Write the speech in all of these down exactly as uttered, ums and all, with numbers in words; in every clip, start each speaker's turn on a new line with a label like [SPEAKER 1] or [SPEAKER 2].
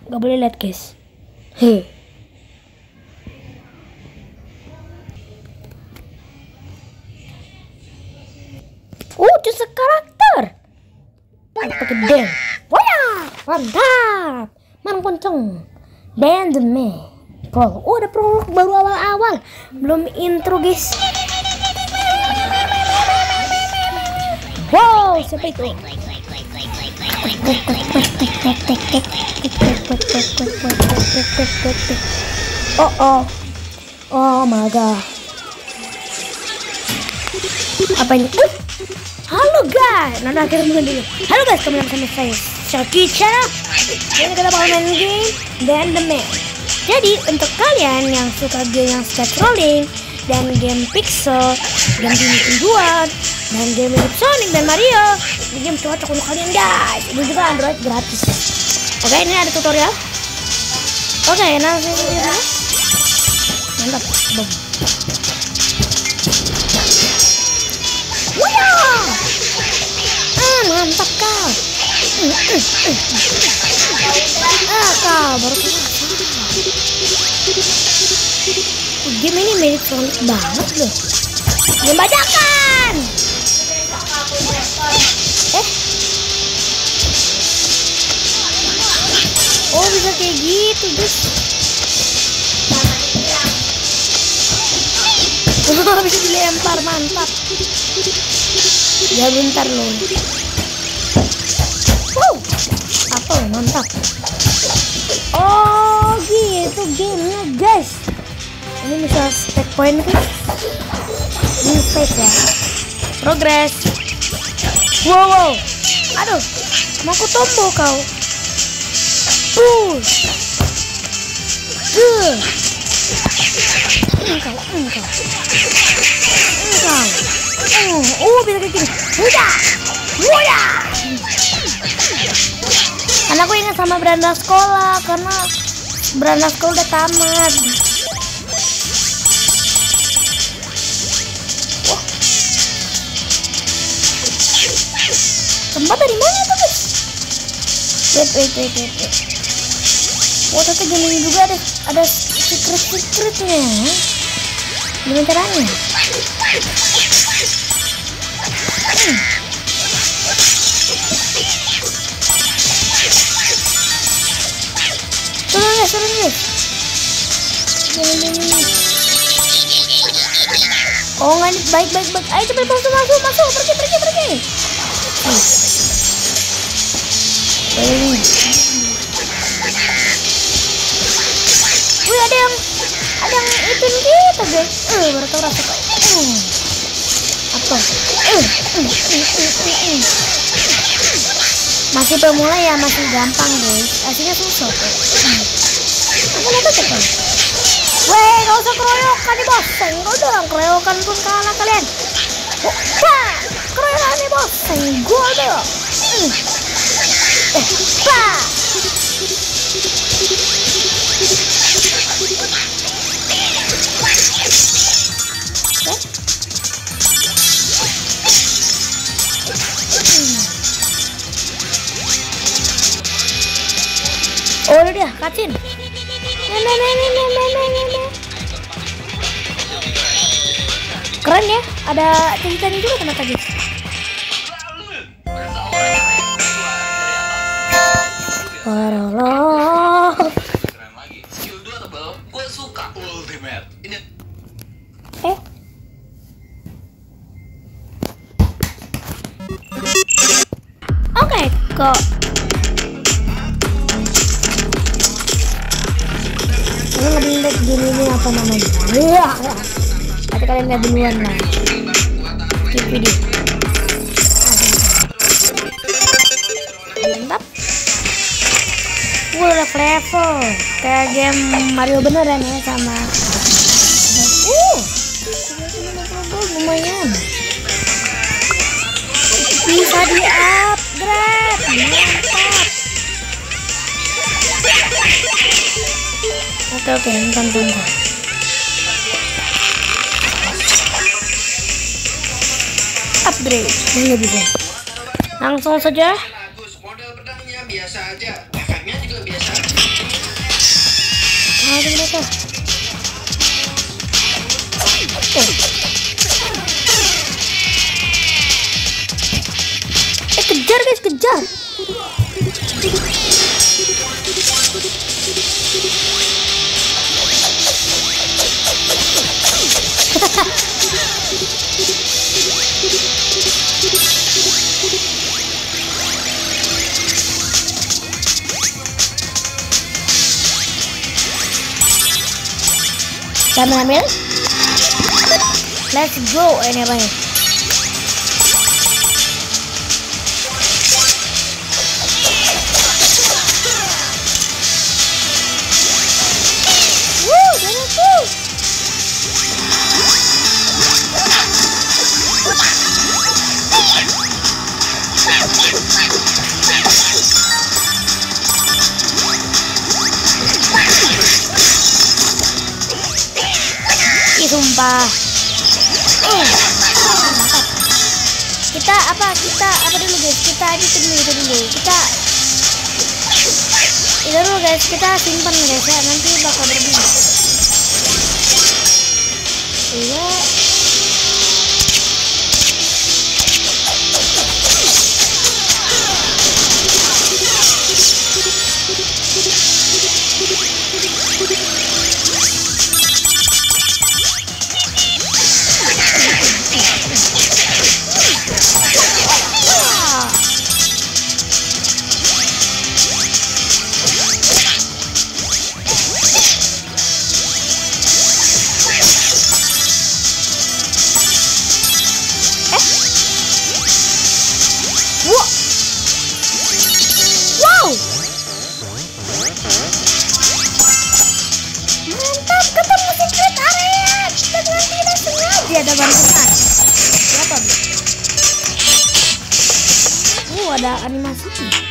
[SPEAKER 1] nggak boleh lihat guys. Hei. Uh, just karakter. Pakai den. Wah, mantap. Man kenceng. Dan demi. Pro. Oh, ada prolog baru awal-awal. Belum intro guys. Wow, siapa itu? Oh oh, oh my god. Apa ini? Uh, halo guys, nah akhirnya mulai dulu. Halo guys, kembali bersama saya Shoki Channel. Ini kita bakal main game Dan The Man. Jadi untuk kalian yang suka game yang scrolling dan game pixel, game individual, dan game mirip Sonic dan Mario, ini game cocok untuk kalian guys. Ini juga Android gratis. Oke, ini ada tutorial. Oke, nanti ya. Mantap, boom. Wow, ah mantap kau. Mm, mm, mm. Ah kau baru game ini mirip Sonic banget loh. Game bajakan. Eh, oh bisa kayak gitu guys. Oh bisa dilempar, mantap. Ya bentar loh. Wow, apa mantap. Oh gitu gamenya guys. Ini bisa stack point kan? Ini stack ya. Progress. Wow, wow. Aduh, mau aku tombo kau. Push. Good. Engkau, engkau. Engkau. Oh, oh bisa kayak gini. Udah. Udah. Karena aku ingat sama beranda sekolah, karena beranda sekolah udah tamat. Wah. Tempat dari mana tuh guys? Wait, wait, wait, wait, wait. Wah, tapi game ini juga ada ada secret-secretnya. Gimana caranya? Hmm. Turun guys, turun guys. Oh nggak, baik baik baik. Ayo cepat masuk masuk masuk, pergi pergi pergi. Hmm. Wih ada yang ada yang ituin kita guys. Eh baru tahu rasa kok. Hmm. Apa? Eh. Hmm. Hmm. Masih pemula ya, masih gampang guys. Aslinya susah kok. Hmm. Aku lihat aja kan. Weh, gak usah keroyokan nih bos. Senggol dong, keroyokan pun kalah kalian. Wah, keroyokan nih bos. Senggol dong. Hmm. Eh, bah. Eh. Oh udah dia, kacin. Nenek nenek nenek nenek. Keren ya, ada ceritanya juga ternyata guys. Parah. Eh. Oke, kok. Ini ngebelet gini ini apa namanya? Iya. Tapi kalian lihat duluan lah. Skip video. Mantap. Wah, udah level. Kayak game Mario beneran ya sama. Uh. Lumayan. Bisa di-upgrade. Mantap. Oke oke, nonton nonton. Upgrade, ini bisa. Langsung saja.
[SPEAKER 2] Model pedangnya biasa aja, efeknya juga biasa.
[SPEAKER 1] Aduh mereka. Oh. Eh kejar guys, kejar. Kita ambil. Let's go. Ini apa nih? Wuh, jatuh. Ih, sumpah. Uh, kita apa? Kita apa dulu guys? Kita aja dulu itu dulu. Kita itu dulu guys. Kita simpan guys ya. Nanti bakal berbunyi. Iya. Ada bantuan. Berapa, Bu? Uh, ada animasi.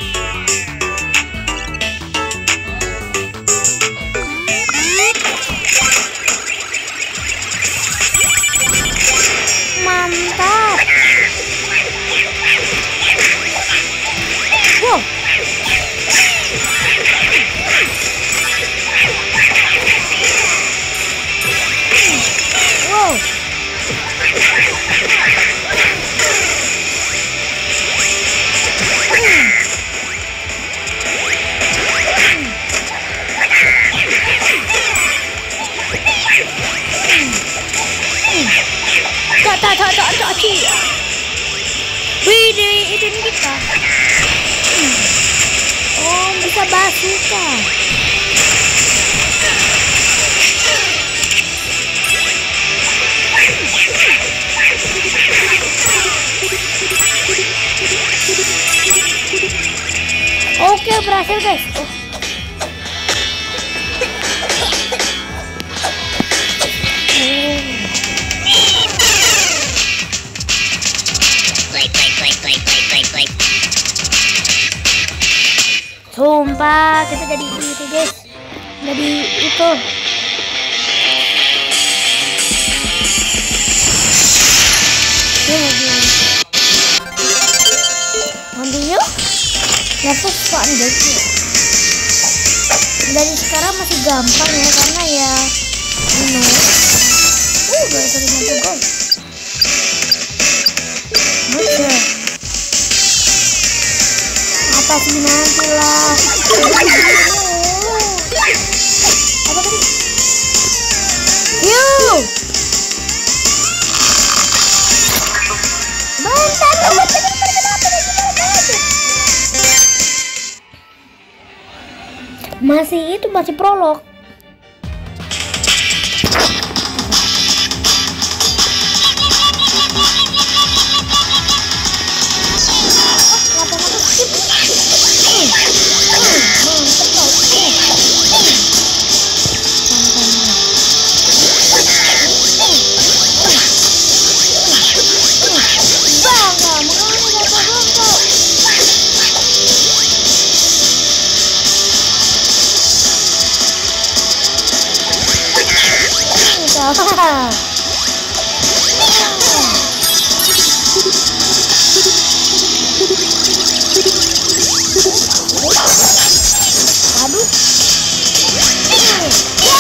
[SPEAKER 1] Mantap. Wow. Wow. Tak tak tak tak tak cik. Wih, itu ini kita. Oh, bisa bazooka. Oke, berhasil guys. Oh. Sumpah kita jadi itu guys, jadi itu. Continue. Level soal guys. Dari sekarang masih gampang ya karena ya ini. Uh, baru satu ratus gol. Oke. Apa sih nanti lah? Apa tadi? Yuk. Mantap, masih itu masih prolog. Aduh.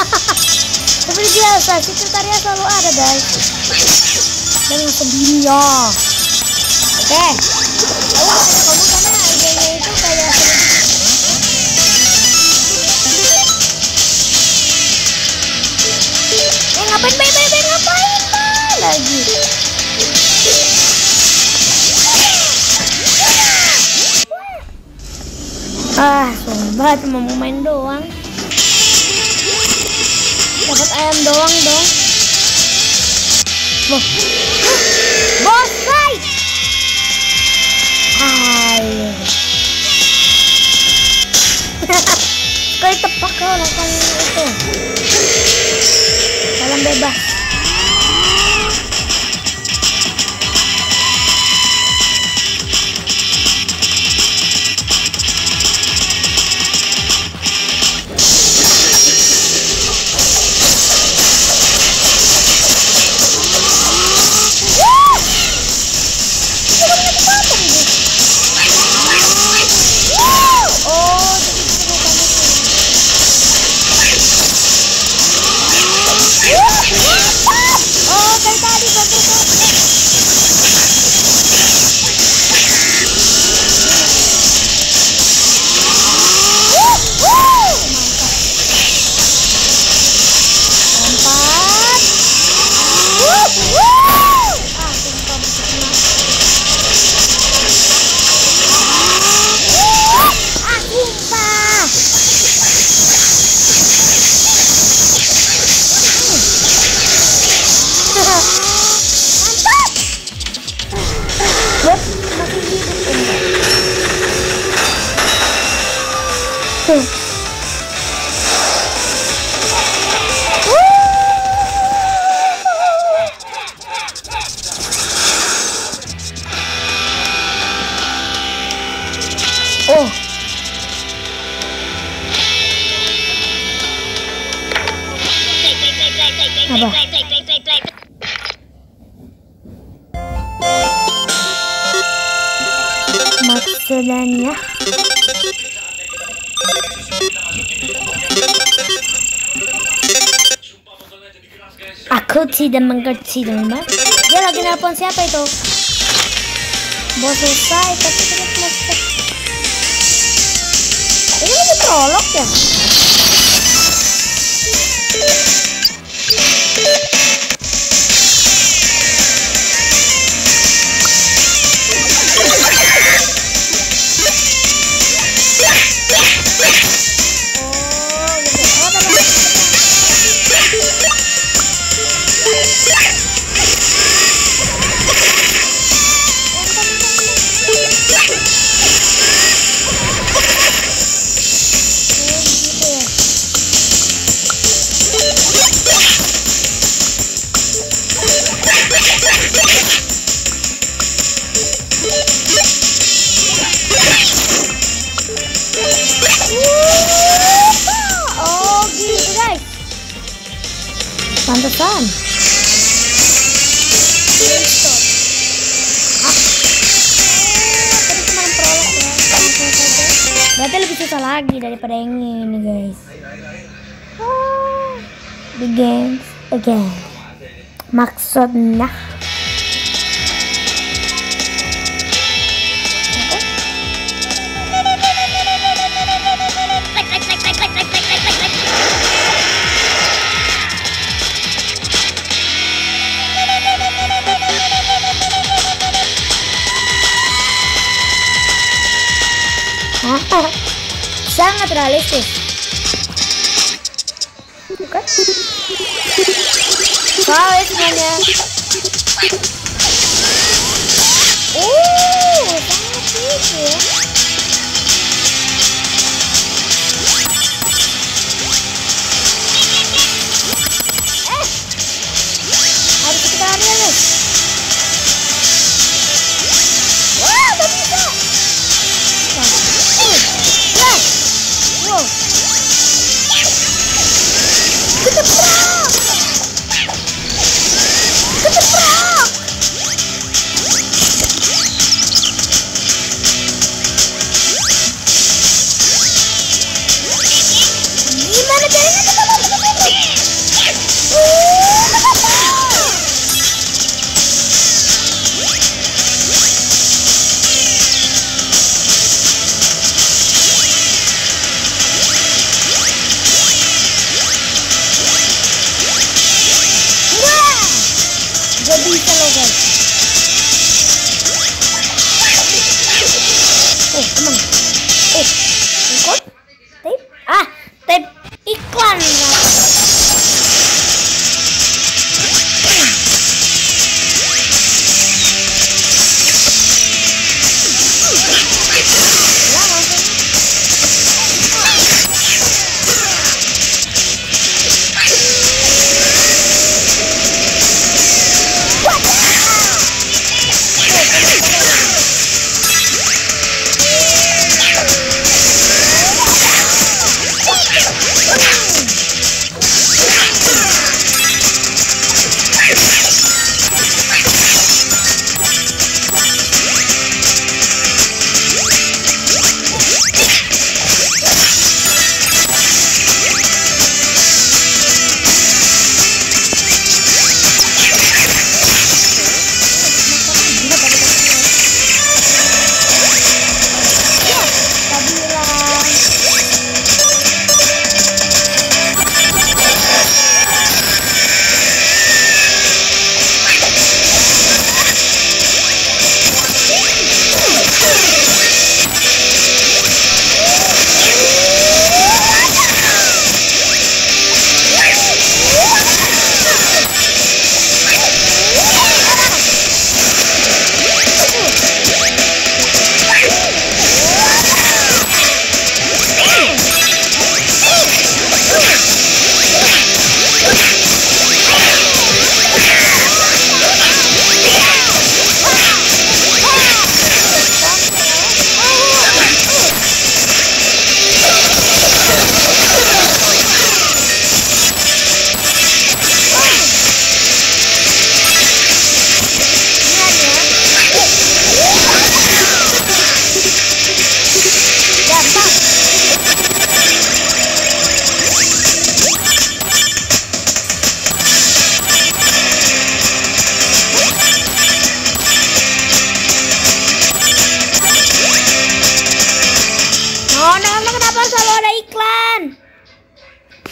[SPEAKER 1] Seperti biasa, sekretariat selalu ada guys. Dan langsung gini ya. Oke. Lalu kamu karena idenya itu kayak eh ngapain baik baik baik ngapain baik lagi. Ah, sumpah cuma mau main doang. Dapat ayam doang dong. Boh. Boss fight. Hai. Sekali tepak kau lakukan itu. Salam bebas. Oh. Apa? Maksudnya aku tidak mengerti teman-teman. Dia lagi nelpon siapa itu? Bos selesai tapi tidak selesai. Ini lagi prolog ya? Pantesan. Tadi cuma prolog ya. Berarti lebih susah lagi daripada yang ini guys. The games again. Maksudnya sangat realistis. Bukan? Wow, semuanya. Oh, sangat lucu ya. Eh, harus kita lari ya guys. Wah, udah bisa. Wow. Keteprak. Keteprak.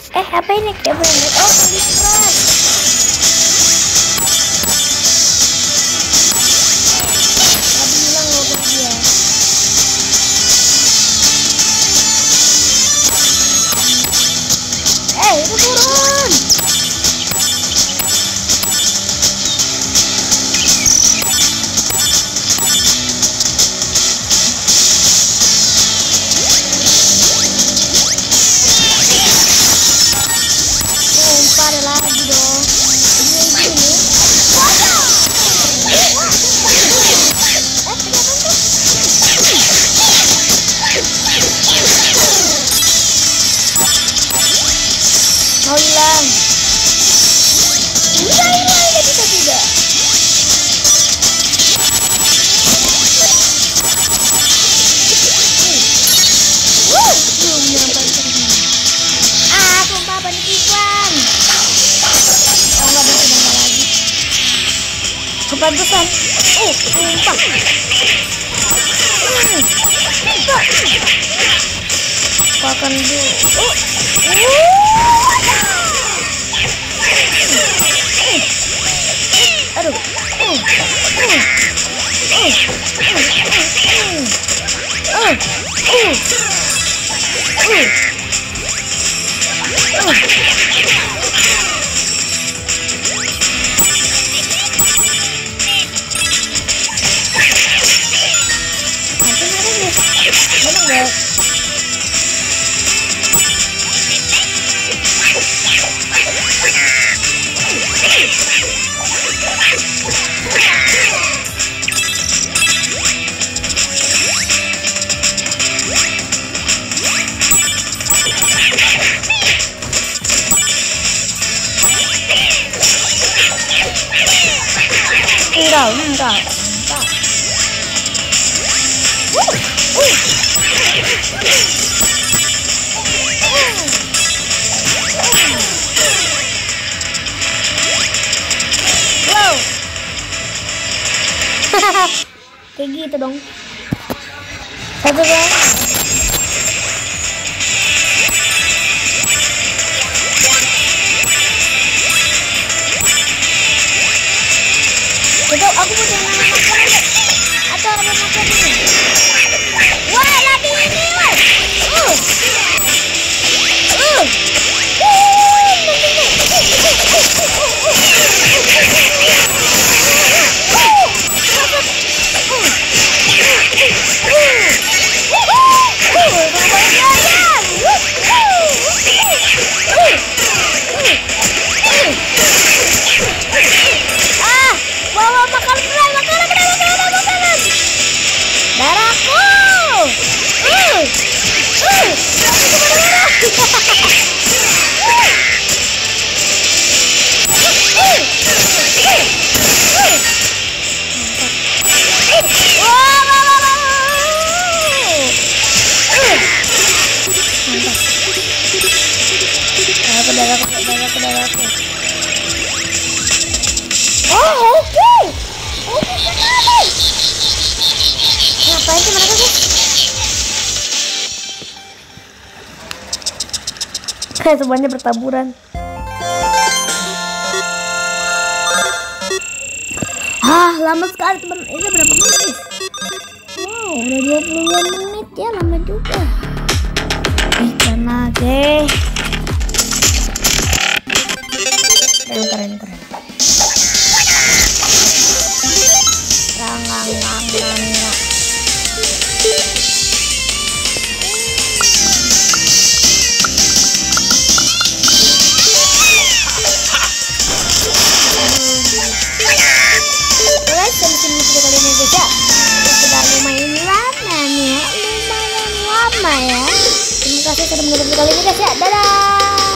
[SPEAKER 1] Eh, apa ini? Kayak bener. Oh, kelipat. Tadi bilang ngobok dia. Eh, itu turun. Ada lagi dong. Ini ini. Mau hilang. Hilang, hilang, tidak tidak. Wuh, belum nyampe sini. Ah, sumpah penipuan. Oh, nggak bisa nggak lagi. Kepantesan. Oh, sumpah. Hmm. Sumpah. Pakan dulu. Oh. Uh. Aduh. Uh. Uh. Uh. Uh. Uh. Uh. Uh. Enggak, enggak, enggak. Uh, uh. Wow. Kayak gitu dong. Satu dong. Itu aku punya nama makanan atau apa makan ini? Wah, lagi ini wah. Uh. Uh. Ah, bawa makanan, makanan, makanan, makanan, makanan. Darahku. Uh. Uh. Oh, oke. Oke, kenapa? Ngapain sih mereka sih? Kayak semuanya bertaburan. Ah, lama sekali teman. Ini berapa menit? Wow, udah dua puluh menit ya, lama juga. Ikan lagi. Keren, keren, keren. Rangang, rangang, guys, sampai video kali ini guys ya. Sudah lumayan lama nih ya, lumayan lama ya. Terima kasih sudah menonton video kali ini guys ya. Dadah.